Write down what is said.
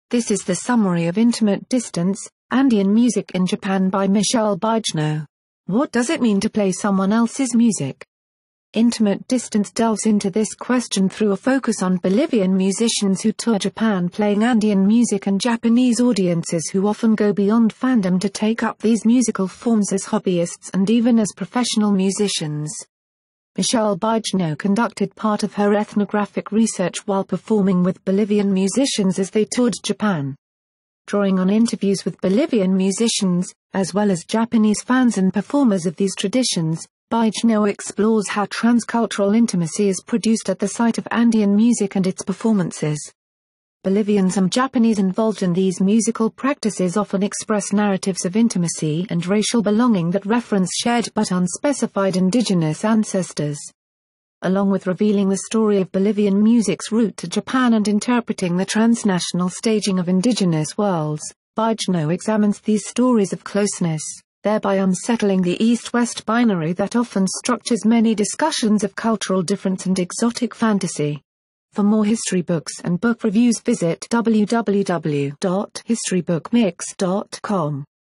This is the summary of Intimate Distance, Andean Music in Japan by Michelle Bajno. What does it mean to play someone else's music? Intimate Distance delves into this question through a focus on Bolivian musicians who tour Japan playing Andean music and Japanese audiences who often go beyond fandom to take up these musical forms as hobbyists and even as professional musicians. Michelle Bajno conducted part of her ethnographic research while performing with Bolivian musicians as they toured Japan. Drawing on interviews with Bolivian musicians, as well as Japanese fans and performers of these traditions, Bajno explores how transcultural intimacy is produced at the site of Andean music and its performances. Bolivians and Japanese involved in these musical practices often express narratives of intimacy and racial belonging that reference shared but unspecified indigenous ancestors. Along with revealing the story of Bolivian music's route to Japan and interpreting the transnational staging of indigenous worlds, Bajno examines these stories of closeness, thereby unsettling the East-West binary that often structures many discussions of cultural difference and exotic fantasy. For more history books and book reviews visit www.historybookmix.com.